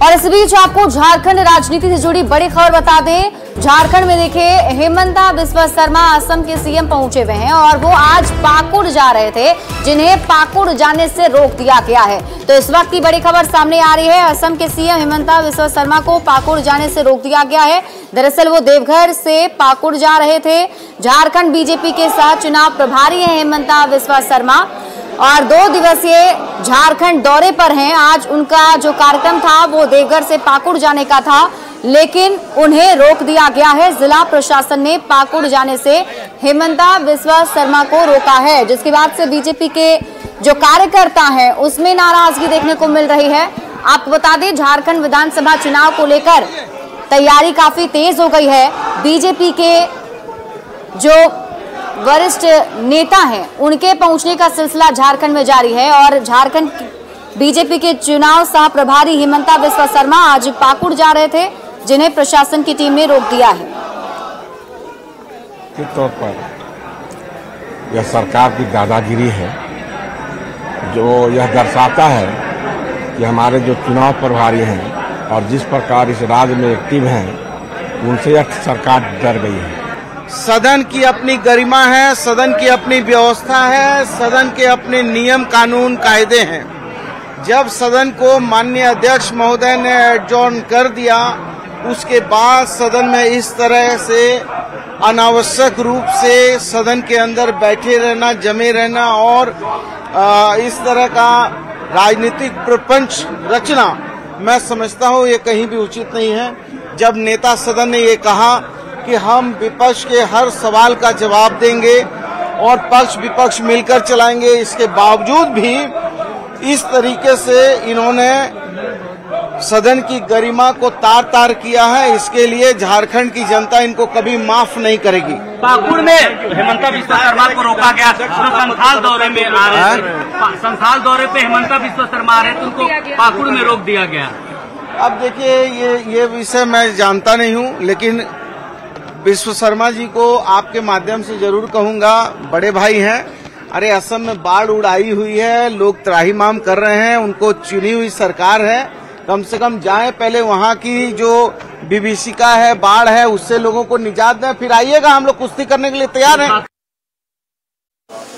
और इस बीच आपको झारखंड राजनीति से जुड़ी बड़ी खबर बता दें। झारखंड में देखिए, हेमंता बिस्वा शर्मा असम के सीएम पहुंचे हुए हैं और वो आज पाकुड़ जा रहे थे, जिन्हें पाकुड़ जाने से रोक दिया गया है। तो इस वक्त की बड़ी खबर सामने आ रही है, असम के सीएम हेमंता बिस्वा शर्मा को पाकुड़ जाने से रोक दिया गया है। दरअसल वो देवघर से पाकुड़ जा रहे थे। झारखंड बीजेपी के साथ चुनाव प्रभारी है हेमंता बिस्वा शर्मा और 2 दिवसीय झारखंड दौरे पर हैं। आज उनका जो कार्यक्रम था वो देवघर से पाकुड़ जाने का था, लेकिन उन्हें रोक दिया गया है। जिला प्रशासन ने पाकुड़ जाने से हेमंता बिस्वा शर्मा को रोका है, जिसके बाद से बीजेपी के जो कार्यकर्ता हैं उसमें नाराजगी देखने को मिल रही है। आपको बता दें, झारखंड विधानसभा चुनाव को लेकर तैयारी काफी तेज हो गई है। बीजेपी के जो वरिष्ठ नेता हैं उनके पहुंचने का सिलसिला झारखंड में जारी है और झारखंड बीजेपी के चुनाव सह प्रभारी हेमंता बिस्वा शर्मा आज पाकुड़ जा रहे थे, जिन्हें प्रशासन की टीम ने रोक दिया है। के तौर पर यह सरकार की दादागिरी है, जो यह दर्शाता है कि हमारे जो चुनाव प्रभारी हैं और जिस प्रकार इस राज्य में एक्टिव हैं, उनसे यह सरकार डर गई है। सदन की अपनी गरिमा है, सदन की अपनी व्यवस्था है, सदन के अपने नियम कानून कायदे हैं। जब सदन को माननीय अध्यक्ष महोदय ने एडजॉर्न कर दिया, उसके बाद सदन में इस तरह से अनावश्यक रूप से सदन के अंदर बैठे रहना, जमे रहना और इस तरह का राजनीतिक प्रपंच रचना, मैं समझता हूँ ये कहीं भी उचित नहीं है। जब नेता सदन ने ये कहा कि हम विपक्ष के हर सवाल का जवाब देंगे और पक्ष विपक्ष मिलकर चलाएंगे, इसके बावजूद भी इस तरीके से इन्होंने सदन की गरिमा को तार तार किया है। इसके लिए झारखंड की जनता इनको कभी माफ नहीं करेगी। पाकुड़ में हेमंता बिस्वा शर्मा को रोका गया, संथाल दौरे में आ रहे थे, संथाल दौरे पे हेमंता बिस्वा शर्मा आ रहे थे, उनको पाकुड़ में रोक दिया गया। अब देखिए, ये विषय मैं जानता नहीं हूँ, लेकिन बिस्वा शर्मा जी को आपके माध्यम से जरूर कहूंगा, बड़े भाई हैं। अरे असम में बाढ़ उड़ाई हुई है, लोग त्राहिमाम कर रहे हैं, उनको चुनी हुई सरकार है, कम से कम जाएं, पहले वहाँ की जो विभीषिका है, बाढ़ है, उससे लोगों को निजात दें, फिर आइएगा, हम लोग कुश्ती करने के लिए तैयार हैं।